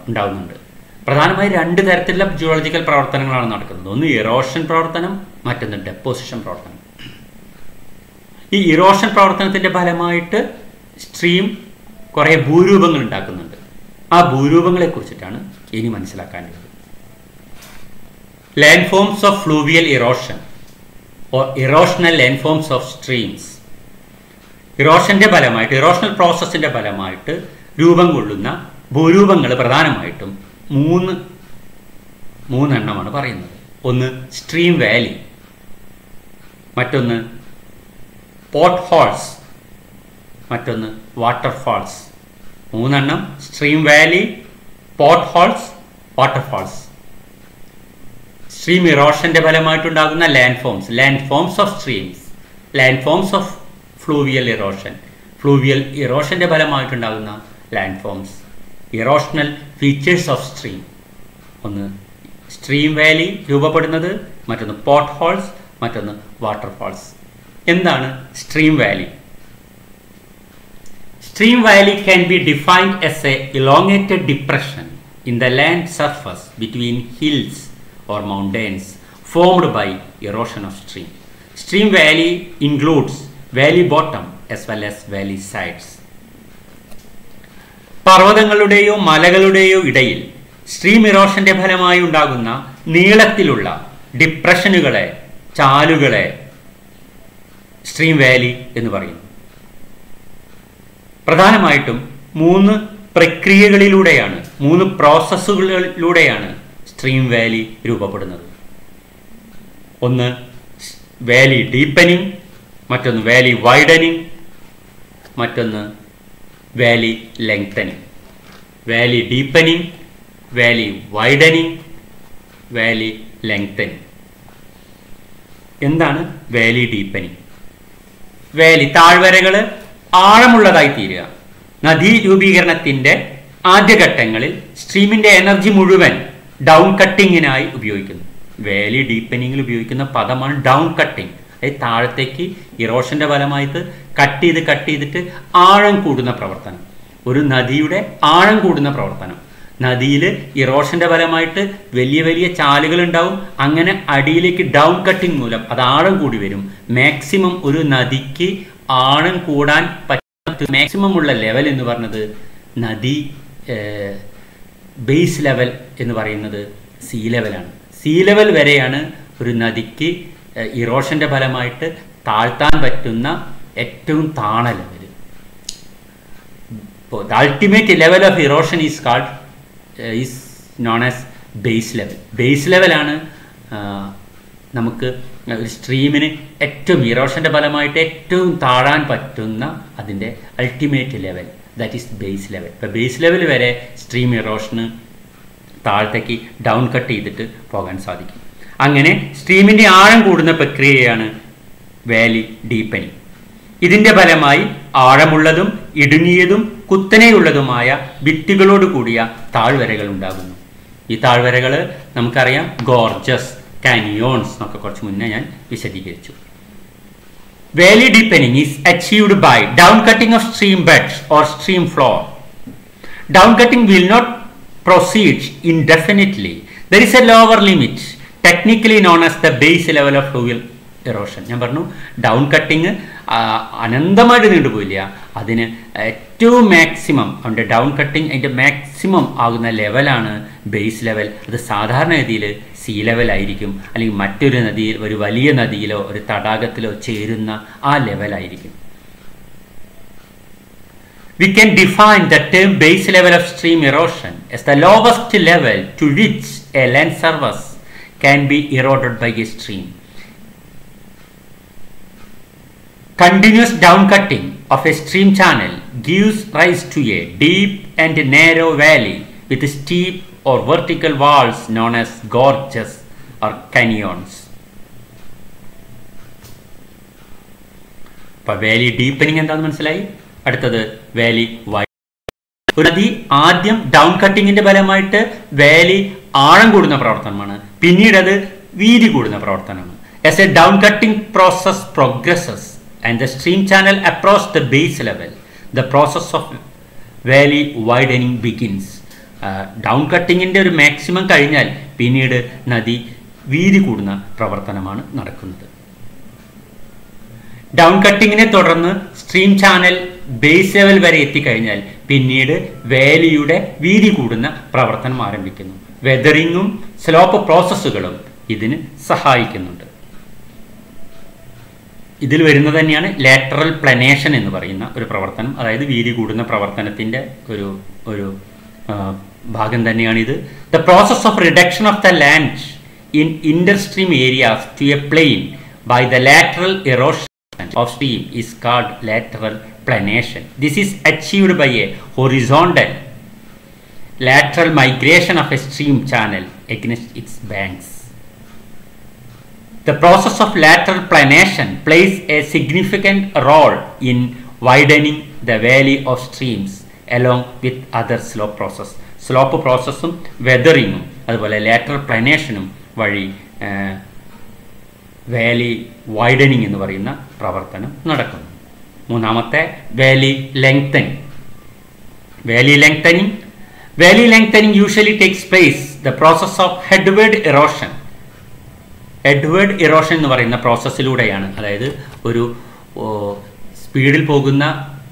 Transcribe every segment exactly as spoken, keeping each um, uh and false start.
ഉണ്ടാകുന്നുണ്ട്. പ്രധാനമായി രണ്ട് തരത്തിലുള്ള ജിയോളജിക്കൽ പ്രവർത്തനങ്ങളാണ് നടക്കുന്നത്. ഒന്ന് ഇറോഷൻ പ്രവർത്തനം, മറ്റൊന്ന് ഡെപ്പോസിഷൻ പ്രവർത്തനം. ഈ ഇറോഷൻ പ്രവർത്തനത്തിൻ്റെ ഫലമായിട്ട് സ്ട്രീം കുറേ ഭൂരൂപങ്ങൾ ഉണ്ടാക്കുന്നുണ്ട്. ആ ഭൂരൂപങ്ങളെ കുറിച്ചിട്ടാണ് ഇനി മനസ്സിലാക്കാനുള്ളത്. Landforms of fluvial erosion or erosional landforms of streams. ഇറോഷന്റെ ഫലമായിട്ട് ഇറോഷണൽ പ്രോസസ്സിന്റെ ഫലമായിട്ട് രൂപം കൊള്ളുന്ന ഭൂരൂപങ്ങൾ പ്രധാനമായിട്ടും മൂന്ന് മൂന്നെണ്ണമാണ് പറയുന്നത്. ഒന്ന് സ്ട്രീം വാലി, മറ്റൊന്ന് പോട്ട് ഹോൾസ്, മറ്റൊന്ന് വാട്ടർഫാൾസ്. മൂന്നെണ്ണം: stream valley, pot holes, waterfalls. Stream ഇറോഷന്റെ ഫലമായിട്ടുണ്ടാകുന്ന land forms, land forms of streams, land forms of fluvial erosion, fluvial ഇറോഷന്റെ ഫലമായിട്ടുണ്ടാകുന്ന land forms, erosional features of stream. ഒന്ന് സ്ട്രീം വാലി രൂപപ്പെടുന്നത്, മറ്റൊന്ന് പോട്ട് ഹോൾസ്, മറ്റൊന്ന് വാട്ടർഫാൾസ്. എന്താണ് stream valley? Stream valley can be defined as a elongated depression in the land surface between hills or mountains formed by erosion of stream. Stream valley includes valley bottom as well as valley sides. പർവ്വതങ്ങളുടെയോ മലകളുടെയോ ഇടയിൽ stream ഇറോഷന്റെ ഫലമായി ഉണ്ടാകുന്ന നീളത്തിലുള്ള ഡിപ്രഷനുകളെ, ചാലുകളെ stream Valley എന്ന് പറയുന്നു. പ്രധാനമായിട്ടും മൂന്ന് പ്രക്രിയകളിലൂടെയാണ്, മൂന്ന് പ്രോസസ്സുകളിലൂടെയാണ് സ്ട്രീം വാലി രൂപപ്പെടുന്നത്. ഒന്ന് വാലി ഡീപ്പനിങ്, മറ്റൊന്ന് വാലി വൈഡനിങ്, മറ്റൊന്ന് valley lengthening. Valley deepening, valley widening, valley lengthening. എന്താണ് വാലി ഡീപ്പനിങ്? വാലി താഴ്വരകൾ ആഴമുള്ളതായി തീരുക. നദീ രൂപീകരണത്തിന്റെ ആദ്യഘട്ടങ്ങളിൽ സ്ട്രീമിന്റെ എനർജി മുഴുവൻ ഡൗൺ കട്ടിങ്ങിനായി ഉപയോഗിക്കുന്നു. വാലി ഡീപ്പനിങ്ങിൽ ഉപയോഗിക്കുന്ന പദമാണ് ഡൗൺ കട്ടിങ്. അതായത് താഴത്തേക്ക് ഇറോഷന്റെ ഫലമായിട്ട് കട്ട് ചെയ്ത് കട്ട് ചെയ്തിട്ട് ആഴം കൂടുന്ന പ്രവർത്തനം, ഒരു നദിയുടെ ആഴം കൂടുന്ന പ്രവർത്തനം. നദിയിൽ ഇറോഷന്റെ ഫലമായിട്ട് വലിയ വലിയ ചാലുകൾ ഉണ്ടാവും. അങ്ങനെ അടിയിലേക്ക് ഡൗൺ കട്ടിങ് മൂലം അത് ആഴം കൂടി വരും. മാക്സിമം ഒരു നദിക്ക് ആഴം കൂടാൻ പറ്റുന്ന മാക്സിമം ഉള്ള ലെവൽ എന്ന് പറയുന്നത് നദി ബേസ് ലെവൽ എന്ന് പറയുന്നത് സീ ലെവലാണ്. സീ ലെവൽ വരെയാണ് ഒരു നദിക്ക് ഇറോഷന്റെ ഫലമായിട്ട് താഴ്ത്താൻ പറ്റുന്ന ഏറ്റവും താണ ലെവൽ. ഇപ്പോൾ the ultimate level of erosion is called is known as base level. Base ലെവലാണ് നമുക്ക് ഒരു സ്ട്രീമിന് ഏറ്റവും ഇറോഷന്റെ ഫലമായിട്ട് ഏറ്റവും താഴാൻ പറ്റുന്ന അതിൻ്റെ ultimate level, that is base level. ഇപ്പോൾ ബേസ് ലെവൽ വരെ സ്ട്രീം ഇറോഷന് താഴത്തേക്ക് ഡൗൺ കട്ട് ചെയ്തിട്ട് പോകാൻ സാധിക്കും. അങ്ങനെ സ്ട്രീമിൻ്റെ ആഴം കൂടുന്ന പ്രക്രിയയാണ് വാലി ഡീപ്പനിങ്. ഇതിൻ്റെ ഫലമായി ആഴമുള്ളതും ഇടുങ്ങിയതും കുത്തനെയുള്ളതുമായ ഭിത്തികളോട് കൂടിയ താഴ്വരകൾ ഉണ്ടാകുന്നു. ഈ താഴ്വരകൾ നമുക്കറിയാം ഗോർജസ്, കാനിയോൺസ് എന്നൊക്കെ കുറച്ച് മുന്നേ ഞാൻ വിശദീകരിച്ചു. Valley deepening is achieved by down cutting of stream beds or stream floor. Down cutting will not proceed indefinitely. There is a lower limit technically known as the base level of fluvial erosion. ഞാൻ പറഞ്ഞു down cutting അനന്തമായിട്ട് നീണ്ടുപോയില്ല. അതിന് ഏറ്റവും maximum അതിൻ്റെ down cutting അതിൻ്റെ maximum ആകുന്ന ലെവലാണ് base level. അത് സാധാരണഗതിയിൽ സീ ലെവലായിരിക്കും, അല്ലെങ്കിൽ മറ്റൊരു നദിയിൽ, ഒരു വലിയ നദിയിലോ ഒരു തടാകത്തിലോ ചേരുന്ന ആ ലെവലായിരിക്കും. We can define the term base level of stream erosion as the lowest level to which a land surface can be eroded by a stream. Continuous downcutting of a stream channel gives rise to a deep and narrow valley with steep or vertical walls known as gorges or canyons. അപ്പോൾ valley deepening എന്താണെന്ന് മനസ്സിലായി. അടുത്തത് Valley wide. ഒരു നദി ആദ്യം down കട്ടിങ്ങിന്റെ ഫലമായിട്ട് Valley ആഴം കൂടുന്ന പ്രവർത്തനമാണ്, പിന്നീട് അത് വീതി കൂടുന്ന പ്രവർത്തനമാണ്. As a down cutting process progresses and the stream channel approaches the base level, the process of valley widening begins. Down കട്ടിങ്ങിൻ്റെ ഒരു മാക്സിമം കഴിഞ്ഞാൽ പിന്നീട് നദി വീതി കൂടുന്ന പ്രവർത്തനമാണ് നടക്കുന്നത്. ഡൗൺ കട്ടിങ്ങിനെ തുടർന്ന് സ്ട്രീം ചാനൽ ബേസ് ലെവൽ വരെ എത്തിക്കഴിഞ്ഞാൽ പിന്നീട് വാലിയുടെ വീതി കൂടുന്ന പ്രവർത്തനം ആരംഭിക്കുന്നു. വെതറിങ്ങും സ്ലോപ്പ് പ്രോസസ്സുകളും ഇതിന് സഹായിക്കുന്നുണ്ട്. ഇതിൽ വരുന്നത് തന്നെയാണ് ലാറ്ററൽ പ്ലനേഷൻ എന്ന് പറയുന്ന ഒരു പ്രവർത്തനം, അതായത് വീതി കൂടുന്ന പ്രവർത്തനത്തിൻ്റെ ഒരു ഒരു ഭാഗം തന്നെയാണിത്. The process of reduction of the land in interstream areas to a plain by the lateral erosion of stream is called lateral planation. This is achieved by a horizontal lateral migration of a stream channel against its banks. The process of lateral planation plays a significant role in widening the valley of streams along with other slope process. Slope processum weathering അതുപോലെ lateral planation വഴി valley widening എന്ന് പറയുന്ന പ്രവർത്തനം നടക്കുന്നു. മൂന്നാമത്തെ valley lengthening. Valley lengthening valley lengthening usually takes place the process of headward erosion. Headward erosion എന്ന് പറയുന്ന പ്രോസസ്സിലൂടെയാണ്, അതായത് ഒരു സ്പീഡിൽ പോകുന്ന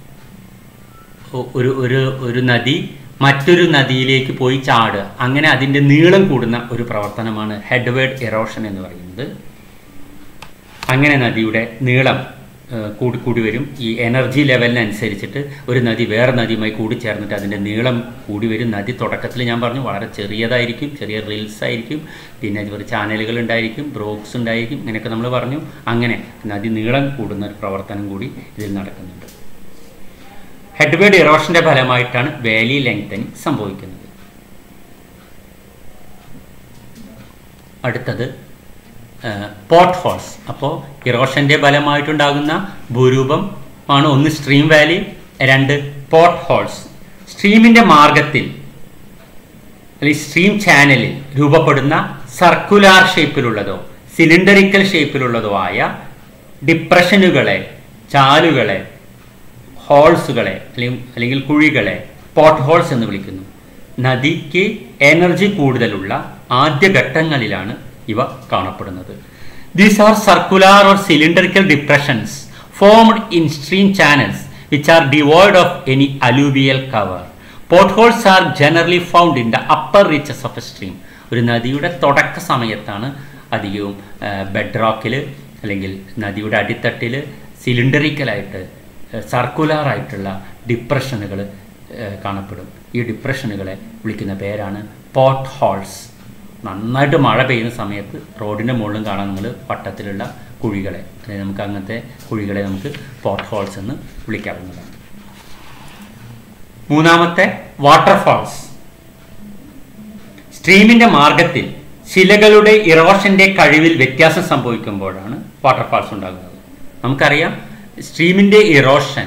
ഒരു ഒരു ഒരു നദി മറ്റൊരു നദിയിലേക്ക് പോയി ചാടുക, അങ്ങനെ അതിൻ്റെ നീളം കൂടുന്ന ഒരു പ്രവർത്തനമാണ് ഹെഡ്വേർഡ് ഇറോഷൻ എന്ന് പറയുന്നത്. അങ്ങനെ നദിയുടെ നീളം കൂടി കൂടി വരും. ഈ എനർജി ലെവലിനനുസരിച്ചിട്ട് ഒരു നദി വേറെ നദിയുമായി കൂടിച്ചേർന്നിട്ട് അതിൻ്റെ നീളം കൂടി വരും. നദി തുടക്കത്തിൽ ഞാൻ പറഞ്ഞു വളരെ ചെറിയതായിരിക്കും, ചെറിയ റിൽസ് ആയിരിക്കും, പിന്നെ ഒരു ചാനലുകൾ ഉണ്ടായിരിക്കും, ബ്രോക്സ് ഉണ്ടായിരിക്കും, ഇങ്ങനെയൊക്കെ നമ്മൾ പറഞ്ഞു. അങ്ങനെ നദി നീളം കൂടുന്ന ഒരു പ്രവർത്തനം കൂടി ഇതിൽ നടക്കുന്നുണ്ട്. ഹെഡ്വേർഡ് ഇറോഷൻ്റെ ഫലമായിട്ടാണ് വാലി ലെങ്തനിങ് സംഭവിക്കുന്നത്. അടുത്തത് പോട്ട് ഹോൾസ്. അപ്പോൾ ഇറോഷൻ്റെ ഫലമായിട്ടുണ്ടാകുന്ന ഭൂരൂപം ആണ് ഒന്ന് സ്ട്രീം വാലി, രണ്ട് പോട്ട് ഹോൾസ്. സ്ട്രീമിൻ്റെ മാർഗത്തിൽ അല്ലെങ്കിൽ സ്ട്രീം ചാനലിൽ രൂപപ്പെടുന്ന സർക്കുലാർ ഷേപ്പിലുള്ളതോ സിലിണ്ടറിക്കൽ ഷേപ്പിലുള്ളതോ ആയ ഡിപ്രഷനുകളെ, ചാലുകളെ, ഹോൾസുകളെ അല്ലെങ്കിൽ അല്ലെങ്കിൽ കുഴികളെ പോട്ട് ഹോൾസ് എന്ന് വിളിക്കുന്നു. നദിക്ക് എനർജി കൂടുതലുള്ള ആദ്യഘട്ടങ്ങളിലാണ് ഇവ കാണപ്പെടുന്നത്. These are circular or cylindrical depressions formed in stream channels which are devoid of any alluvial cover. Potholes are generally found in the upper reaches of a stream. ഒരു നദിയുടെ തുടക്ക സമയത്താണ് അധികവും ബെഡ് റോക്കിൽ അല്ലെങ്കിൽ നദിയുടെ അടിത്തട്ടിൽ സിലിണ്ടറിക്കലായിട്ട് സർക്കുലാറായിട്ടുള്ള ഡിപ്രഷനുകൾ കാണപ്പെടും. ഈ ഡിപ്രഷനുകളെ വിളിക്കുന്ന പേരാണ് പോട്ട് ഹോൾസ്. നന്നായിട്ട് മഴ പെയ്യുന്ന സമയത്ത് റോഡിൻ്റെ മുകളിലും കാണാൻ നിങ്ങൾ വട്ടത്തിലുള്ള കുഴികളെ, അതായത് നമുക്ക് അങ്ങനത്തെ കുഴികളെ നമുക്ക് പോട്ട് ഹോൾസ് എന്ന് വിളിക്കാവുന്നതാണ്. മൂന്നാമത്തെ വാട്ടർഫാൾസ്. സ്ട്രീമിൻ്റെ മാർഗത്തിൽ ശിലകളുടെ ഇറോഷൻ്റെ കഴിവിൽ വ്യത്യാസം സംഭവിക്കുമ്പോഴാണ് വാട്ടർഫാൾസ് ഉണ്ടാകുന്നത്. നമുക്കറിയാം സ്ട്രീമിൻ്റെ ഇറോഷൻ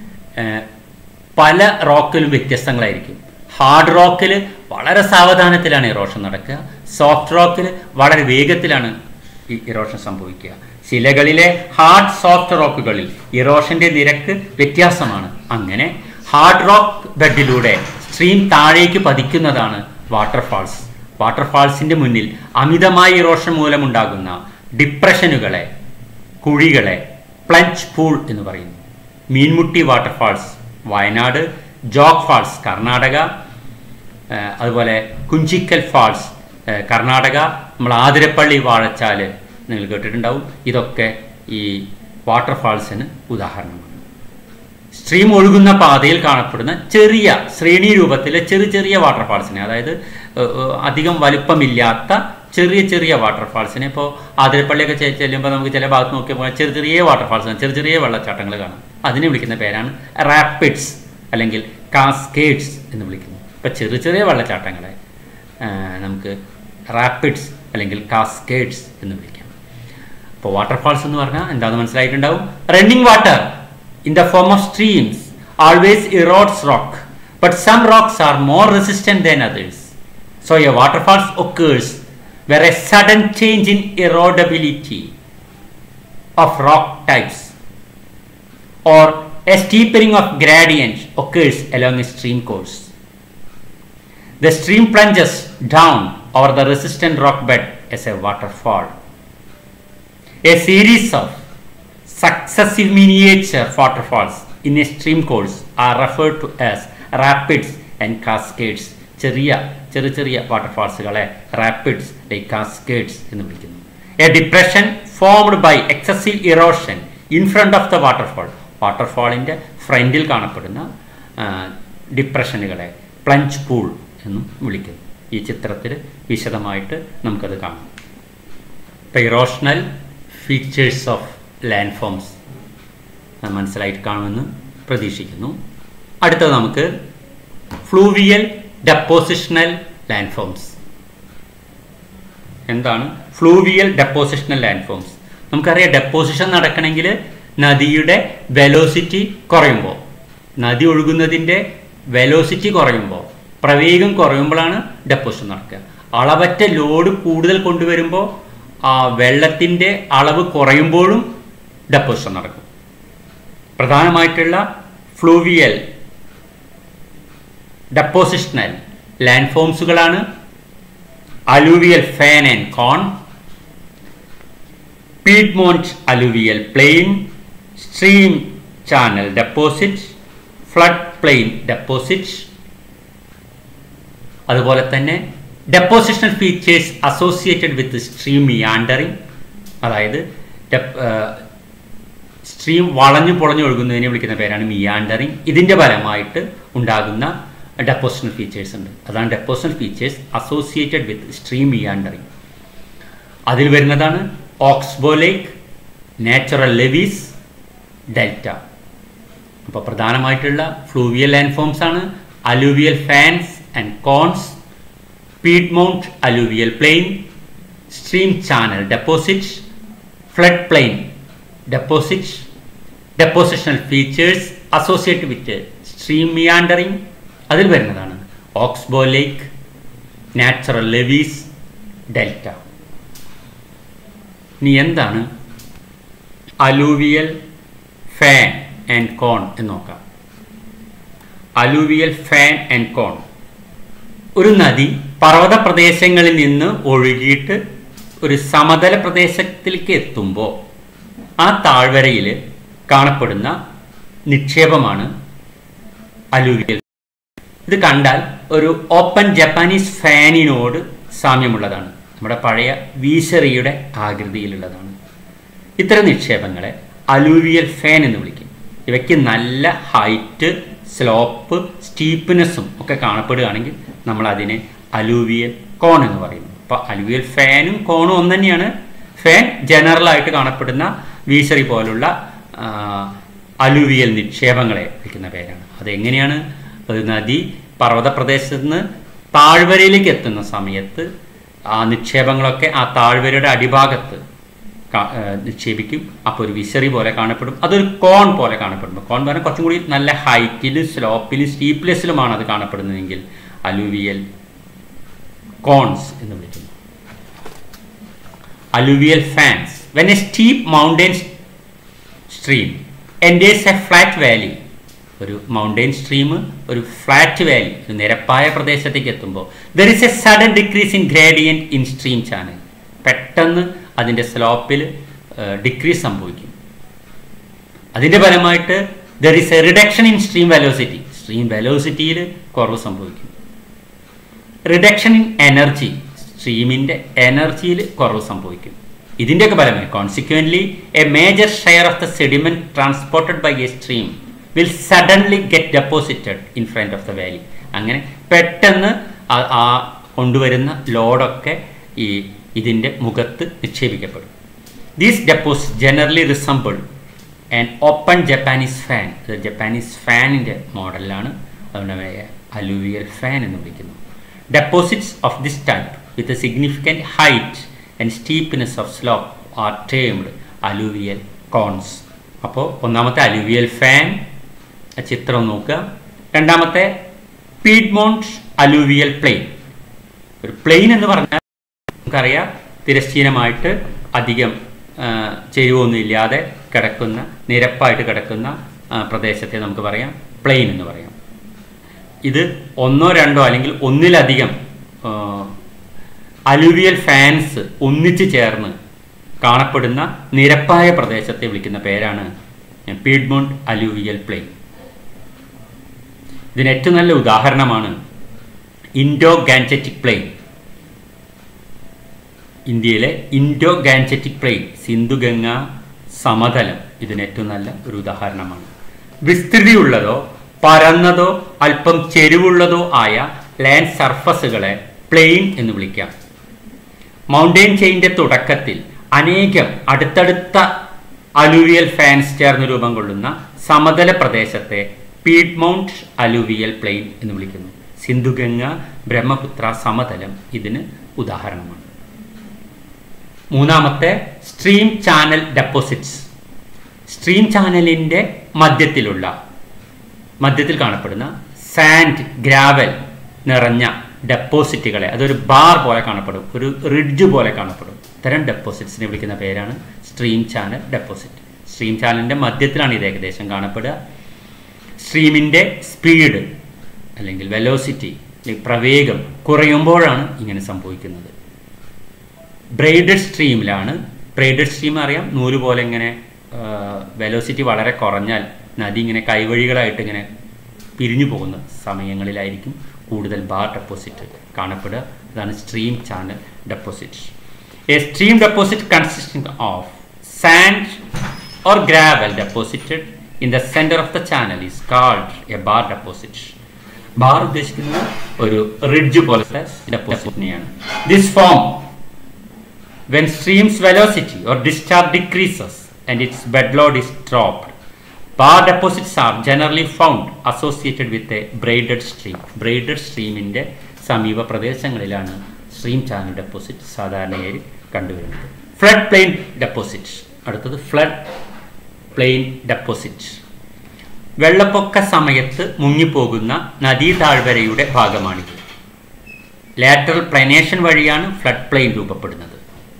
പല റോക്കിലും വ്യത്യസ്തങ്ങളായിരിക്കും. ഹാർഡ് റോക്കിൽ വളരെ സാവധാനത്തിലാണ് ഇറോഷൻ നടക്കുക, സോഫ്റ്റ് റോക്കിൽ വളരെ വേഗത്തിലാണ് ഈ ഇറോഷൻ സംഭവിക്കുക. ശിലകളിലെ ഹാർഡ് സോഫ്റ്റ് റോക്കുകളിൽ ഇറോഷൻ്റെ നിരക്ക് വ്യത്യാസമാണ്. അങ്ങനെ ഹാർഡ് റോക്ക് ബെഡിലൂടെ സ്ട്രീം താഴേക്ക് പതിക്കുന്നതാണ് വാട്ടർഫാൾസ്. വാട്ടർഫാൾസിൻ്റെ മുന്നിൽ അമിതമായ ഇറോഷൻ മൂലമുണ്ടാകുന്ന ഡിപ്രഷനുകളെ, കുഴികളെ പ്ലഞ്ച് പൂൾ എന്ന് പറയുന്നു. മീൻമുട്ടി വാട്ടർഫാൾസ് വയനാട്, ജോഗ് ഫാൾസ് കർണാടക, അതുപോലെ കുഞ്ചിക്കൽ ഫാൾസ് കർണാടക, നമ്മൾ ആതിരപ്പള്ളി വാഴച്ചാൽ നിങ്ങൾ കേട്ടിട്ടുണ്ടാവും. ഇതൊക്കെ ഈ വാട്ടർഫാൾസിന് ഉദാഹരണമാണ്. സ്ട്രീം ഒഴുകുന്ന പാതയിൽ കാണപ്പെടുന്ന ചെറിയ ശ്രേണി രൂപത്തിലെ ചെറിയ ചെറിയ വാട്ടർഫാൾസിനെ, അതായത് അധികം വലുപ്പമില്ലാത്ത ചെറിയ ചെറിയ വാട്ടർഫാൾസിനെ, ഇപ്പോൾ ആതിരപ്പള്ളിയൊക്കെ ചെല്ലുമ്പോൾ നമുക്ക് ചില ഭാഗത്ത് നോക്കിയപ്പോൾ ചെറിയ ചെറിയ വാട്ടർഫാൾസ്, ചെറിയ ചെറിയ വെള്ളച്ചാട്ടങ്ങൾ കാണാം. അതിനെ വിളിക്കുന്ന പേരാണ് റാപ്പിഡ്സ് അല്ലെങ്കിൽ കാസ്കേഡ്സ് എന്ന് വിളിക്കുന്നു. ഇപ്പോൾ ചെറിയ ചെറിയ വെള്ളച്ചാട്ടങ്ങളെ നമുക്ക് റാപ്പിഡ്സ് അല്ലെങ്കിൽ കാസ്കേഡ്സ് എന്ന് വിളിക്കാം. അപ്പോൾ വാട്ടർഫാൾസ് എന്ന് പറഞ്ഞാൽ എന്താണെന്ന് മനസ്സിലായിട്ടുണ്ടാവും. Running water in the form of streams always erodes rock, but some rocks are more resistant than others. So a waterfall occurs where a sudden change in erodibility of rock types or a steepening of gradient occurs along a stream course. The stream plunges down over the resistant rock bed as a waterfall. A series of successive miniature waterfalls in a stream course are referred to as rapids and cascades. ചെറിയ ചെറിയ ചെറിയ വാട്ടർഫാൾസുകളെ rapids like cascades എന്ന് വിളിക്കുന്നു. A depression formed by excessive erosion in front of the waterfall. വാട്ടർഫാളിൻ്റെ ഫ്രണ്ടിൽ കാണപ്പെടുന്ന ഡിപ്രഷനുകളെ plunge pool എന്നും വിളിക്കുന്നു. ഈ ചിത്രത്തിൽ വിശദമായിട്ട് നമുക്കത് കാണാം. ഇപ്പോൾ erosional features of land forms മനസ്സിലായിട്ട് കാണുമെന്ന് പ്രതീക്ഷിക്കുന്നു. അടുത്തത് നമുക്ക് ഫ്ലൂവിയൽ ഡെപ്പോസിഷണൽ ലാൻഡ് ഫോംസ്. എന്താണ് ഫ്ലൂവിയൽ ഡെപ്പോസിഷണൽ ലാൻഡ് ഫോംസ്? നമുക്കറിയാം, ഡെപ്പോസിഷൻ നടക്കണമെങ്കിൽ നദിയുടെ വെലോസിറ്റി കുറയുമ്പോൾ, നദി ഒഴുകുന്നതിൻ്റെ വെലോസിറ്റി കുറയുമ്പോൾ, പ്രവേഗം കുറയുമ്പോഴാണ് ഡെപ്പോസിഷൻ നടക്കുക. അളവറ്റ ലോഡ് കൂടുതൽ കൊണ്ടുവരുമ്പോൾ ആ വെള്ളത്തിൻ്റെ അളവ് കുറയുമ്പോഴും ഡെപ്പോസിഷൻ നടക്കും. പ്രധാനമായിട്ടുള്ള ഫ്ലൂവിയൽ ഡെപ്പോസിഷണൽ ലാൻഡ് ഫോംസുകളാണ് alluvial fan and cone, piedmont alluvial plain, stream channel deposit, flood plain deposit. അതുപോലെ തന്നെ depositional features associated with stream meandering, അതായത് സ്ട്രീം വളഞ്ഞു പൊളഞ്ഞു ഒഴുകുന്നതിനെ വിളിക്കുന്ന പേരാണ് മിയാൻഡറിങ്. ഇതിൻ്റെ ഫലമായിട്ട് ഉണ്ടാകുന്ന ഡെപ്പോസിഷണൽ ഫീച്ചേഴ്സ് ഉണ്ട്. അതാണ് depositional features associated with stream meandering. അതിൽ വരുന്നതാണ് oxbow lake, natural levees, delta. അപ്പോൾ പ്രധാനമായിട്ടുള്ള ഫ്ലൂവിയൽ ലാൻഡ് ഫോംസ് ആണ് alluvial fans and cones, piedmont alluvial plain, stream channel deposit, flood plain deposit. Depositional features associated with stream meandering, അതിൽ വരുന്നതാണ് oxbow lake, natural levees, delta. ഇനി എന്താണ് alluvial fan and കോൺ എന്ന് നോക്കാം. Alluvial fan and കോൺ, ഒരു നദി പർവ്വത പ്രദേശങ്ങളിൽ നിന്ന് ഒഴുകിയിട്ട് ഒരു സമതല പ്രദേശത്തിലേക്ക് എത്തുമ്പോൾ ആ താഴ്വരയിൽ കാണപ്പെടുന്ന നിക്ഷേപമാണ് അലൂവിയൽ. ഇത് കണ്ടാൽ ഒരു ഓപ്പൺ ജപ്പാനീസ് ഫാനിനോട് സാമ്യമുള്ളതാണ്. നമ്മുടെ പഴയ വീശറിയുടെ ആകൃതിയിലുള്ളതാണ്. ഇത്തരം നിക്ഷേപങ്ങളെ അലൂവിയൽ ഫാൻ എന്ന് വിളിക്കും. ഇവയ്ക്ക് നല്ല ഹൈറ്റ്, സ്ലോപ്പ്, സ്റ്റീപ്പ്നെസ്സും ഒക്കെ കാണപ്പെടുകയാണെങ്കിൽ നമ്മൾ അതിനെ അലൂവിയൽ കോൺ എന്ന് പറയുന്നു. അപ്പോൾ അലൂവിയൽ ഫാനും കോണും ഒന്ന് തന്നെയാണ്. ഫാൻ ജനറലായിട്ട് കാണപ്പെടുന്ന വീശറി പോലുള്ള അലൂവിയൽ നിക്ഷേപങ്ങളെ വിളിക്കുന്ന പേരാണ്. അതെങ്ങനെയാണ്? ഒരു നദി പർവ്വത പ്രദേശത്ത് നിന്ന് താഴ്വരയിലേക്ക് എത്തുന്ന സമയത്ത് ആ നിക്ഷേപങ്ങളൊക്കെ ആ താഴ്വരയുടെ അടിഭാഗത്ത് നിക്ഷേപിക്കും. അപ്പോൾ ഒരു വിശറി പോലെ കാണപ്പെടും. അതൊരു കോൺ പോലെ കാണപ്പെടും. കോൺ പറഞ്ഞാൽ കുറച്ചും കൂടി നല്ല ഹൈറ്റിലും സ്ലോപ്പിലും സ്റ്റീപ്ലെസ്സിലുമാണ് അത് കാണപ്പെടുന്നതെങ്കിൽ അലൂവിയൽ കോൺസ് എന്ന് വിളിക്കുന്നു. Alluvial fans. When a steep mountain stream enters a flat valley, ഒരു മൗണ്ടൻ സ്ട്രീം ഒരു ഫ്ലാറ്റ് വാലി, ഒരു നിരപ്പായ പ്രദേശത്തേക്ക് എത്തുമ്പോൾ there is a sudden decrease in gradient in stream channel. പെട്ടെന്ന് അതിൻ്റെ സ്ലോപ്പിൽ ഡിക്രീസ് സംഭവിക്കും. അതിൻ്റെ ഫലമായിട്ട് there is a reduction in stream velocity, stream വെലോസിറ്റിയിൽ കുറവ് സംഭവിക്കും. റിഡക്ഷൻ ഇൻ എനർജി, സ്ട്രീമിൻ്റെ എനർജിയിൽ കുറവ് സംഭവിക്കും. ഇതിൻ്റെയൊക്കെ ഫലമായി consequently a major share of the sediment transported by a stream will suddenly get deposited in front of the valley. അങ്ങനെ പെട്ടെന്ന് ആ കൊണ്ടുവരുന്ന ലോഡൊക്കെ ഈ ഇതിൻ്റെ മുഖത്ത് നിക്ഷേപിക്കപ്പെടും. These deposit generally resemble an open Japanese fan. ഇത് ജപ്പാനീസ് ഫാനിൻ്റെ മോഡലാണ്. അതുകൊണ്ട് അലൂവിയൽ ഫാൻ എന്ന് വിളിക്കുന്നു. Deposits of this type with a significant height and steepness of slope are termed alluvial cones. അപ്പോൾ ഒന്നാമത്തെ അലൂവിയൽ ഫാൻ ചിത്രം നോക്കുക. രണ്ടാമത്തെ പീഡ്മോണ്ട് അലൂവിയൽ പ്ലെയിൻ. ഒരു പ്ലെയിൻ എന്ന് പറഞ്ഞാൽ നമുക്കറിയാം തിരശ്ചീനമായിട്ട് അധികം ചെരിവൊന്നും ഇല്ലാതെ കിടക്കുന്ന, നിരപ്പായിട്ട് കിടക്കുന്ന പ്രദേശത്തെ നമുക്ക് പറയാം പ്ലെയിൻ എന്ന് പറയാം. ഇത് ഒന്നോ രണ്ടോ അല്ലെങ്കിൽ ഒന്നിലധികം അലൂവിയൽ ഫാൻസ് ഒന്നിച്ചു ചേർന്ന് കാണപ്പെടുന്ന നിരപ്പായ പ്രദേശത്തെ വിളിക്കുന്ന പേരാണ് പീഡ്മോണ്ട് അലൂവിയൽ പ്ലെയിൻ. ഇതിന് ഏറ്റവും നല്ല ഉദാഹരണമാണ് ഇൻഡോ ഗാൻജറ്റിക് പ്ലെയിൻ. ഇന്ത്യയിലെ Indo Gangetic plain, Sindhu Ganga സമതലം ഇതിന് ഏറ്റവും നല്ല ഒരു ഉദാഹരണമാണ്. വിസ്തൃതിയുള്ളതോ പരന്നതോ അല്പം ചെരിവുള്ളതോ ആയ ലാൻഡ് സർഫസുകളെ പ്ലെയിൻ എന്ന് വിളിക്കാം. മൗണ്ടെയിൻ ചെയിൻ്റെ തുടക്കത്തിൽ അനേകം അടുത്തടുത്ത അലൂവിയൽ ഫാൻസ് ചേർന്ന് രൂപം കൊള്ളുന്ന സമതല പ്രദേശത്തെ പീഡ്മൗണ്ട് അലൂവിയൽ പ്ലെയിൻ എന്ന് വിളിക്കുന്നു. സിന്ധുഗംഗ ബ്രഹ്മപുത്ര സമതലം ഇതിന് ഉദാഹരണമാണ്. മൂന്നാമത്തെ സ്ട്രീം ചാനൽ ഡെപ്പോസിറ്റ്സ്. സ്ട്രീം ചാനലിൻ്റെ മധ്യത്തിലുള്ള മധ്യത്തിൽ കാണപ്പെടുന്ന സാൻഡ് ഗ്രാവൽ നിറഞ്ഞ ഡെപ്പോസിറ്റുകളെ, അതൊരു ബാർ പോലെ കാണപ്പെടും, ഒരു റിഡ്ജ് പോലെ കാണപ്പെടും. ഇത്തരം ഡെപ്പോസിറ്റ്സിനെ വിളിക്കുന്ന പേരാണ് സ്ട്രീം ചാനൽ ഡെപ്പോസിറ്റ്. സ്ട്രീം ചാനലിൻ്റെ മധ്യത്തിലാണ് ഇത് ഏകദേശം കാണപ്പെടുക. സ്ട്രീമിൻ്റെ സ്പീഡ് അല്ലെങ്കിൽ വെലോസിറ്റി അല്ലെങ്കിൽ പ്രവേഗം കുറയുമ്പോഴാണ് ഇങ്ങനെ സംഭവിക്കുന്നത്. ബ്രെയ്ഡഡ് സ്ട്രീമിലാണ്, ബ്രെയ്ഡഡ് സ്ട്രീം അറിയാം, നൂല് പോലെ ഇങ്ങനെ വെലോസിറ്റി വളരെ കുറഞ്ഞാൽ നദി ഇങ്ങനെ കൈവഴികളായിട്ട് ഇങ്ങനെ പിരിഞ്ഞു പോകുന്ന സമയങ്ങളിലായിരിക്കും കൂടുതൽ ബാർ ഡെപ്പോസിറ്റ് കാണപ്പെടുക. അതാണ് stream channel deposit. A stream deposit consisting of sand or gravel deposited in the centre of the channel is called a bar deposit. Bar ഉദ്ദേശിക്കുന്നത് ഒരു റിഡ്ജ് പോലത്തെ ഡെപ്പോസിറ്റിനെയാണ്. This form when stream's velocity or discharge decreases and its bed load is dropped. Bar deposits are generally found associated with a braided stream. Braided stream inde സമീപ പ്രദേശങ്ങളിലാണ് stream channel deposit സാധാരണയായി കണ്ടുവരുന്നത്. Flood plain deposit. അടുത്തത് flood plain deposit. വെള്ളപ്പൊക്ക സമയത്ത് മുങ്ങിപ്പോകുന്ന നദീ താഴ്വരയുടെ ഭാഗമാണിത്. ലാറ്ററൽ പ്ലനേഷൻ വഴിയാണ് ഫ്ലഡ് പ്ലെയിൻ രൂപപ്പെടുന്നത്.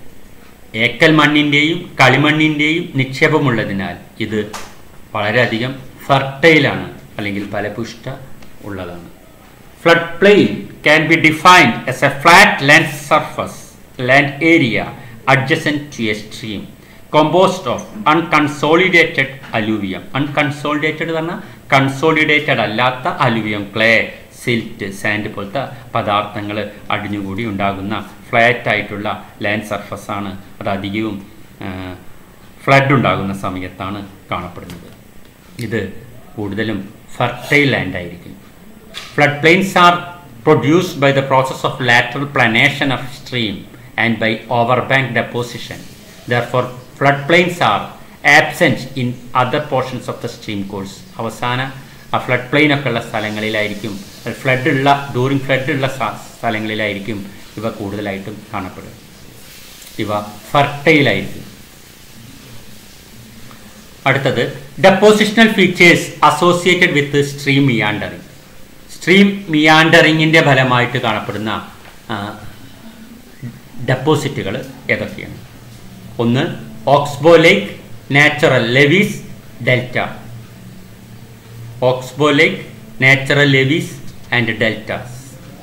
ഏക്കൽ മണ്ണിൻ്റെയും കളിമണ്ണിൻ്റെയും നിക്ഷേപമുള്ളതിനാൽ ഇത് വളരെയധികം ഫെർട്ടൈലാണ് അല്ലെങ്കിൽ ഫലപുഷ്ട ഉള്ളതാണ്. Flood plain can be defined as a flat land surface land area adjacent to a stream composed of unconsolidated alluvium. Unconsolidated എന്ന് പറഞ്ഞാൽ കൺസോളിഡേറ്റഡ് അല്ലാത്ത അലൂവിയം, ക്ലേ, സിൽറ്റ്, സാൻഡ് പോലത്തെ പദാർത്ഥങ്ങൾ അടിഞ്ഞുകൂടി ഉണ്ടാകുന്ന ഫ്ലാറ്റ് ആയിട്ടുള്ള ലാൻഡ് സർഫസാണ്. അത് അധികവും ഫ്ലഡ് ഉണ്ടാകുന്ന സമയത്താണ് കാണപ്പെടുന്നത്. ഇത് കൂടുതലും ഫെർട്ടൈൽ ലാൻഡ് ആയിരിക്കും. Flood plains are produced by the process of lateral planation of stream and by overbank deposition. Therefore, floodplains are absent in other portions of the stream course. അവസാന ആ ഫ്ലഡ് പ്ലെയിൻ ഒക്കെ ഉള്ള സ്ഥലങ്ങളിലായിരിക്കും, flood ഉള്ള during flood ഉള്ള സ്ഥലങ്ങളിലായിരിക്കും ഇവ കൂടുതലായിട്ടും കാണപ്പെടുക. ഇവ ഫെർട്ടൈലായിരിക്കും. അടുത്തത് depositional features associated with stream meandering. Stream മിയാൻഡറിങ്ങിൻ്റെ ഫലമായിട്ട് കാണപ്പെടുന്ന ഡെപ്പോസിറ്റുകൾ ഏതൊക്കെയാണ്? ഒന്ന്, oxbow lake, natural levees, delta. Oxbow lake, natural levees and deltas.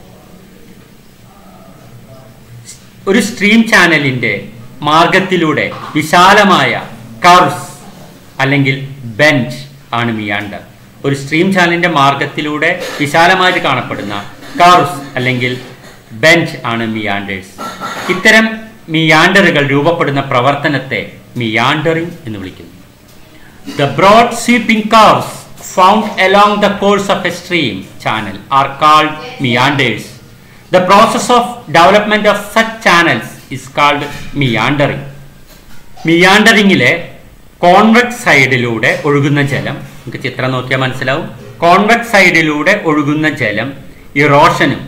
ഒരു സ്ട്രീം ചാനലിൻ്റെ മാർഗത്തിലൂടെ വിശാലമായ കർവ്സ് അല്ലെങ്കിൽ ബെൻഡ് ആണ് മിയാൻഡർ. ഒരു സ്ട്രീം ചാനലിൻ്റെ മാർഗത്തിലൂടെ വിശാലമായിട്ട് കാണപ്പെടുന്ന കർവ്സ് അല്ലെങ്കിൽ ബെൻഡ് ആണ് മിയാൻഡേഴ്സ്. ഇത്തരം മിയാൻഡറുകൾ രൂപപ്പെടുന്ന പ്രവർത്തനത്തെ മിയാൻഡറിംഗ് എന്ന് വിളിക്കുന്നു. The broad sweeping curves found along the course of a stream channel are called meanders. The process of development of such channels is called meandering. മിയാൻഡറിങ്ങിലെ കോൺവെക്സ് സൈഡിലൂടെ ഒഴുകുന്ന ജലം, നമുക്ക് ചിത്രം നോക്കിയാൽ മനസ്സിലാവും. കോൺവെക്സ് സൈഡിലൂടെ ഒഴുകുന്ന ജലം ഇറോഷനും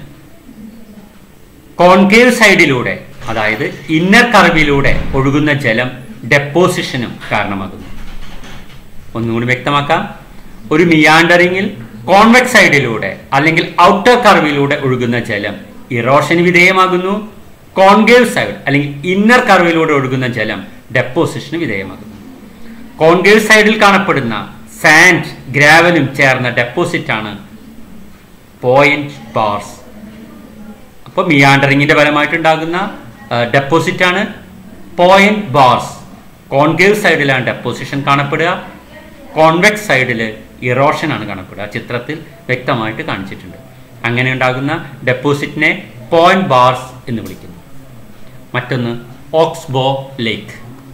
കോൺകേവ് സൈഡിലൂടെ അതായത് ഇന്നർ കർവിലൂടെ ഒഴുകുന്ന ജലം ഡെപ്പോസിഷനും കാരണമാകുന്നു. ഒന്നുകൂടി വ്യക്തമാക്കാം. ഒരു മിയാൻഡറിങ്ങിൽ കോൺവെക്സ് സൈഡിലൂടെ അല്ലെങ്കിൽ ഔട്ടർ കർവിലൂടെ ഒഴുകുന്ന ജലം ഇറോഷന് വിധേയമാകുന്നു. കോൺകേവ് സൈഡ് അല്ലെങ്കിൽ ഇന്നർ കർവിലൂടെ ഒഴുകുന്ന ജലം ഡെപ്പോസിഷന് വിധേയമാകുന്നു. കോൺകേവ് സൈഡിൽ കാണപ്പെടുന്ന സാൻഡ് ഗ്രാവലും ചേർന്ന ഡെപ്പോസിറ്റാണ് പോയിന്റ് ബാർസ്. അപ്പോൾ മിയാൻഡറിങ്ങിൻ്റെ ഫലമായിട്ടുണ്ടാകുന്ന ഡെപ്പോസിറ്റാണ് പോയിന്റ് ബാർസ്. കോൺകേവ് സൈഡിലാണ് ഡെപ്പോസിഷൻ കാണപ്പെടുക, കോൺവെക്സ് സൈഡിൽ ഇറോഷനാണ് കാണപ്പെടുക. ചിത്രത്തിൽ വ്യക്തമായിട്ട് കാണിച്ചിട്ടുണ്ട്. അങ്ങനെ ഉണ്ടാകുന്ന ഡെപ്പോസിറ്റിനെ പോയിന്റ് ബാർസ് എന്ന് വിളിക്കുന്നു. മറ്റൊന്ന് ഓക്സ്ബോ ലേക്ക്.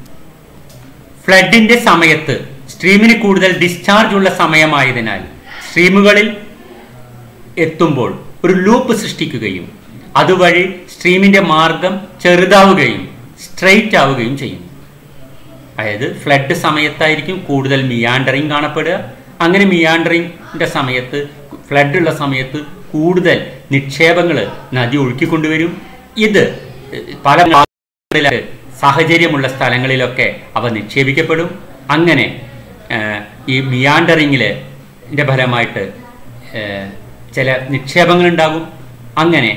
ഫ്ലഡിന്റെ സമയത്ത് സ്ട്രീമിന് കൂടുതൽ ഡിസ്ചാർജ് ഉള്ള സമയമായതിനാൽ സ്ട്രീമുകളിൽ എത്തുമ്പോൾ ഒരു ലൂപ്പ് സൃഷ്ടിക്കുകയും അതുവഴി സ്ട്രീമിന്റെ മാർഗം ചെറുതാവുകയും സ്ട്രെയിറ്റ് ആവുകയും ചെയ്യുന്നു. അതായത് ഫ്ലഡ് സമയത്തായിരിക്കും കൂടുതൽ മിയാൻഡറിങ് കാണപ്പെടുക. അങ്ങനെ മിയാൻഡറിങ്ങിന്റെ സമയത്ത്, ഫ്ലഡ് ഉള്ള സമയത്ത് കൂടുതൽ നിക്ഷേപങ്ങൾ നദി ഒഴുക്കിക്കൊണ്ടുവരും. ഇത് പല സാഹചര്യമുള്ള സ്ഥലങ്ങളിലൊക്കെ അവ നിക്ഷേപിക്കപ്പെടും. അങ്ങനെ ഈ മിയാൻഡറിങ്ങിൻ്റെ ഫലമായിട്ട് ചില നിക്ഷേപങ്ങളുണ്ടാകും. അങ്ങനെ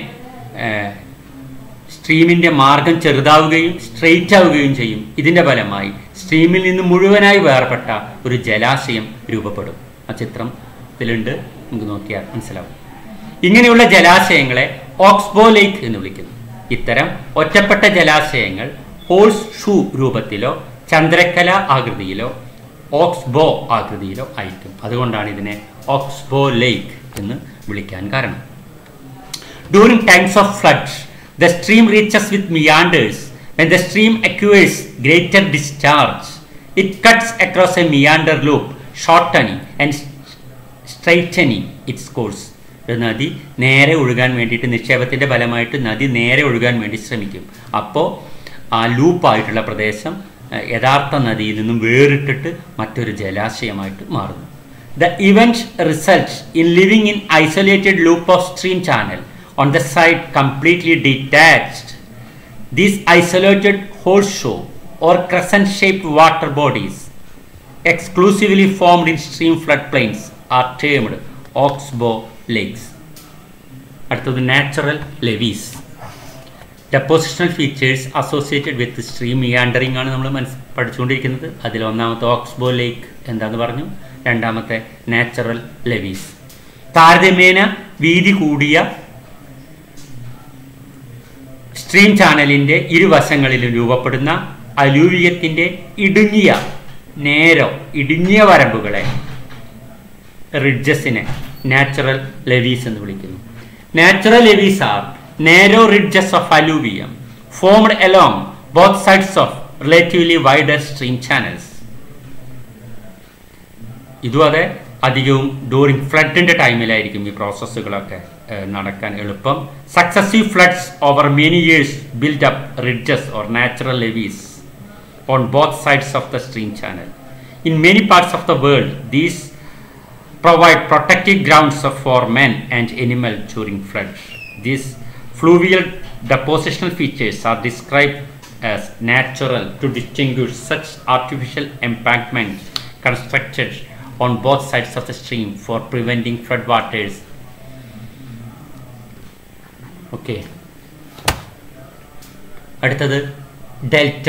സ്ട്രീമിൻ്റെ മാർഗം ചെറുതാവുകയും സ്ട്രെയിറ്റ് ആവുകയും ചെയ്യും. ഇതിൻ്റെ ഫലമായി സ്ട്രീമിൽ നിന്ന് മുഴുവനായി വേർപെട്ട ഒരു ജലാശയം രൂപപ്പെടും. ആ ചിത്രത്തിലുണ്ട്, നമുക്ക് നോക്കിയാൽ മനസ്സിലാവും. ഇങ്ങനെയുള്ള ജലാശയങ്ങളെ ഓക്സ്ബോ ലേക്ക് എന്ന് വിളിക്കുന്നു. ഇത്തരം ഒറ്റപ്പെട്ട ജലാശയങ്ങൾ ഹോഴ്സ് ഷൂ രൂപത്തിലോ ചന്ദ്രക്കല ആകൃതിയിലോ ഓക്സ്ബോ ആകൃതിയിലോ ആയിരിക്കും. അതുകൊണ്ടാണ് ഇതിനെ ഓക്സ്ബോ ലേക്ക് എന്ന് വിളിക്കാൻ കാരണം. During times of flood, the stream reaches with meanders. When the stream acquires greater discharge, it cuts across a meander loop, shortening and straightening its course. നദി നേരെ ഒഴുകാൻ വേണ്ടിയിട്ട്, നിക്ഷേപത്തിൻ്റെ ഫലമായിട്ട് നദി നേരെ ഒഴുകാൻ വേണ്ടി ശ്രമിക്കും. അപ്പോൾ ആ ലൂപ്പായിട്ടുള്ള പ്രദേശം യഥാർത്ഥ നദിയിൽ നിന്നും വേറിട്ടിട്ട് മറ്റൊരു ജലാശയമായിട്ട് മാറുന്നു. The event results in leaving in isolated loop of stream channel on the side completely detached. These isolated horseshoe or crescent-shaped water bodies exclusively formed in stream floodplains are termed oxbow lakes. അടുത്തത് natural levees. Depositional features associated with stream meandering ആണ് നമ്മൾ മനസ്സ് പഠിച്ചുകൊണ്ടിരിക്കുന്നത്. അതിൽ ഒന്നാമത്തെ oxbow ലേക്ക് എന്താന്ന് പറഞ്ഞു, രണ്ടാമത്തെ നാച്ചുറൽ ലെവീസ്. താരതമ്യേന വീതി കൂടിയ സ്ട്രീം ചാനലിൻ്റെ ഇരുവശങ്ങളിലും രൂപപ്പെടുന്ന അലൂവിയത്തിൻ്റെ ഇടുങ്ങിയ നേരോ ഇടുങ്ങിയ വരമ്പുകളെ റിഡ്ജസിനെ നാച്ചുറൽ ലെവീസ് എന്ന് വിളിക്കുന്നു. Natural levees are narrow ridges of alluvium formed along both sides of relatively wider stream channels. ഇതും അതെ, അധികവും ഡ്യൂറിങ് ഫ്ലഡിൻ്റെ ടൈമിലായിരിക്കും ഈ പ്രോസസ്സുകളൊക്കെ നടക്കാൻ എളുപ്പം. Successive floods over many years build up ridges or natural levees on both sides of the stream channel. In many parts of the world these provide protective grounds for men and animal during flood. These fluvial depositional features are described as natural to distinguish such artificial embankments constructed on both sides of the stream for preventing floodwaters. Okay, അടുത്തത് delta.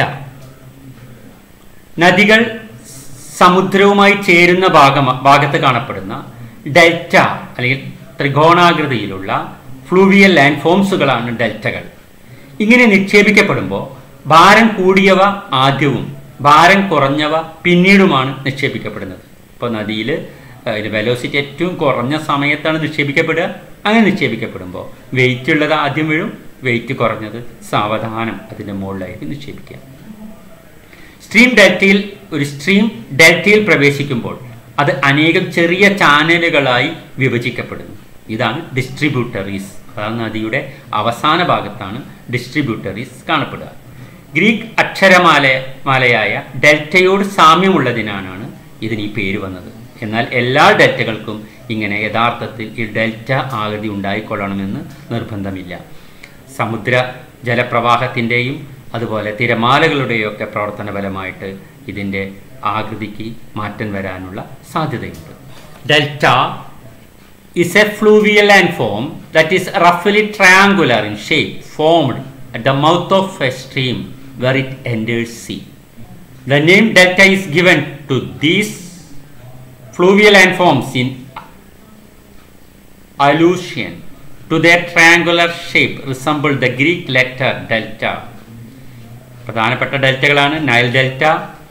നദികൾ സമുദ്രവുമായി ചേരുന്ന ഭാഗം ഭാഗത്ത് കാണപ്പെടുന്ന delta അല്ലെങ്കിൽ ത്രികോണാകൃതിയിലുള്ള fluvial land ഫോംസുകളാണ് ഡെൽറ്റകൾ. ഇങ്ങനെ നിക്ഷേപിക്കപ്പെടുമ്പോൾ ഭാരം കൂടിയവ ആദ്യവും ഭാരം കുറഞ്ഞവ പിന്നീടുമാണ് നിക്ഷേപിക്കപ്പെടുന്നത്. ഇപ്പോൾ നദിയിൽ വെലോസിറ്റി ഏറ്റവും കുറഞ്ഞ സമയത്താണ് നിക്ഷേപിക്കപ്പെടുക. അങ്ങനെ നിക്ഷേപിക്കപ്പെടുമ്പോൾ വെയിറ്റ് ഉള്ളത് ആദ്യം വീഴും, വെയിറ്റ് കുറഞ്ഞത് സാവധാനം അതിൻ്റെ മുകളിലായിട്ട് നിക്ഷേപിക്കുക. സ്ട്രീം ഡെൽറ്റയിൽ ഒരു സ്ട്രീം ഡെൽറ്റയിൽ പ്രവേശിക്കുമ്പോൾ അത് അനേകം ചെറിയ ചാനലുകളായി വിഭജിക്കപ്പെടുന്നു. ഇതാണ് ഡിസ്ട്രിബ്യൂട്ടറീസ്. അതാണ് നദിയുടെ അവസാന ഭാഗത്താണ് ഡിസ്ട്രിബ്യൂട്ടറീസ് കാണപ്പെടുക. ഗ്രീക്ക് അക്ഷരമാല മാലയായ ഡെൽറ്റയോട് സാമ്യമുള്ളതിനാണ് ഇതിന് ഈ പേര് വന്നത്. എന്നാൽ എല്ലാ ഡെൽറ്റകൾക്കും ഇങ്ങനെ യഥാർത്ഥത്തിൽ ഈ ഡെൽറ്റ ആകൃതി ഉണ്ടായിക്കൊള്ളണമെന്ന് നിർബന്ധമില്ല. സമുദ്ര ജലപ്രവാഹത്തിൻ്റെയും അതുപോലെ തിരമാലകളുടെയും ഒക്കെ പ്രവർത്തന ഫലമായിട്ട് ഇതിൻ്റെ ആകൃതിക്ക് മാറ്റം വരാനുള്ള സാധ്യതയുണ്ട്. Delta is a fluvial landform that is roughly triangular in shape, formed at the mouth of a stream where it enters sea. The name delta is given to these fluvial landforms in allusion to their triangular shape resemble the Greek letter delta. പ്രധാനപ്പെട്ട ഡെൽറ്റകളാണ് Nile delta,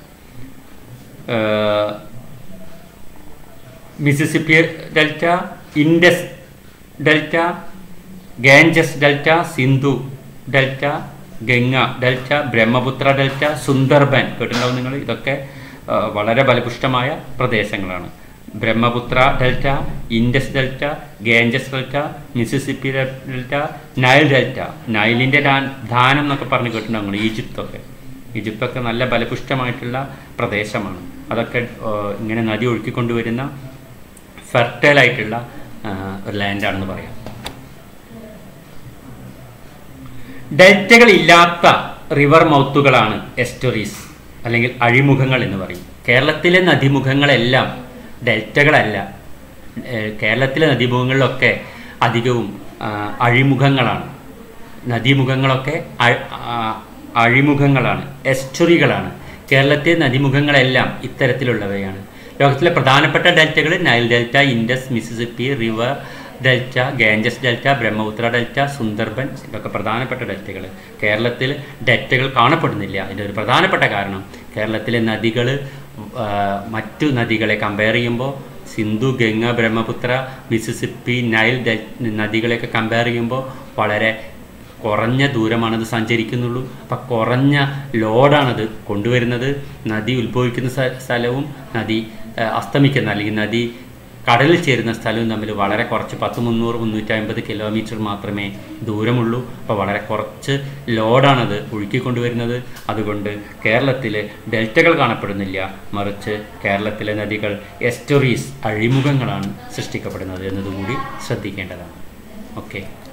Mississippi delta, Indus delta, Ganges delta, Sindhu delta, Ganga delta, Brahmaputra delta, Sundarban കേട്ടിട്ടുണ്ടാവും നിങ്ങൾ. ഇതൊക്കെ വളരെ ഫലപുഷ്ടമായ പ്രദേശങ്ങളാണ്. Brahmaputra delta, Indus delta, Ganges delta, Mississippi delta, Nile delta. നൈലിൻ്റെ ധാനം എന്നൊക്കെ പറഞ്ഞ് കേട്ടിട്ടുണ്ടാവും ഈജിപ്തൊക്കെ. ഈജിപ്തൊക്കെ നല്ല ഫലപുഷ്ടമായിട്ടുള്ള പ്രദേശമാണ്. അതൊക്കെ ഇങ്ങനെ നദി ഒഴുക്കിക്കൊണ്ടുവരുന്ന ഫെർട്ടൈലായിട്ടുള്ള ഒരു ലാൻഡാണെന്ന് പറയാം. ഡെൽറ്റകളില്ലാത്ത റിവർ മൗത്തുകളാണ് എസ്റ്ററീസ് അല്ലെങ്കിൽ അഴിമുഖങ്ങൾ എന്ന് പറയും. കേരളത്തിലെ നദീമുഖങ്ങളെല്ലാം ഡെൽറ്റകളല്ല. കേരളത്തിലെ നദീമുഖങ്ങളിലൊക്കെ അധികവും അഴിമുഖങ്ങളാണ്. നദീമുഖങ്ങളൊക്കെ അഴിമുഖങ്ങളാണ്, എസ്റ്ററികളാണ്. കേരളത്തിലെ നദീമുഖങ്ങളെല്ലാം ഇത്തരത്തിലുള്ളവയാണ്. ലോകത്തിലെ പ്രധാനപ്പെട്ട ഡെൽറ്റകൾ Nile delta, Indus, Mississippi river delta, Ganges delta, Brahmaputra delta, Sundarban. ഇതൊക്കെ പ്രധാനപ്പെട്ട ഡെൽറ്റകൾ. കേരളത്തിൽ ഡെൽറ്റകൾ കാണപ്പെടുന്നില്ല. അതിൻ്റെ ഒരു പ്രധാനപ്പെട്ട കാരണം കേരളത്തിലെ നദികൾ മറ്റു നദികളെ കമ്പയർ ചെയ്യുമ്പോൾ സിന്ധു, ഗംഗ, ബ്രഹ്മപുത്ര, മിസിസിപ്പി, നൈൽ ഡെൽ നദികളെയൊക്കെ കമ്പയർ ചെയ്യുമ്പോൾ വളരെ കുറഞ്ഞ ദൂരമാണത് സഞ്ചരിക്കുന്നുള്ളൂ. അപ്പം കുറഞ്ഞ ലോഡാണത് കൊണ്ടുവരുന്നത്. നദി ഉത്ഭവിക്കുന്ന സ്ഥലവും നദി അസ്തമിക്കുന്ന അല്ലെങ്കിൽ നദി കടലിൽ ചേരുന്ന സ്ഥലവും തമ്മിൽ വളരെ കുറച്ച് പത്ത് മുന്നൂറ് മുന്നൂറ്റി അമ്പത് കിലോമീറ്റർ മാത്രമേ ദൂരമുള്ളൂ. അപ്പോൾ വളരെ കുറച്ച് ലോഡാണത് ഒഴുക്കിക്കൊണ്ടുവരുന്നത്. അതുകൊണ്ട് കേരളത്തിൽ ഡെൽറ്റകൾ കാണപ്പെടുന്നില്ല. മറിച്ച് കേരളത്തിലെ നദികൾ എസ്റ്ററീസ് അഴിമുഖങ്ങളാണ് സൃഷ്ടിക്കപ്പെടുന്നത് എന്നതുകൂടി ശ്രദ്ധിക്കേണ്ടതാണ്. ഓക്കെ.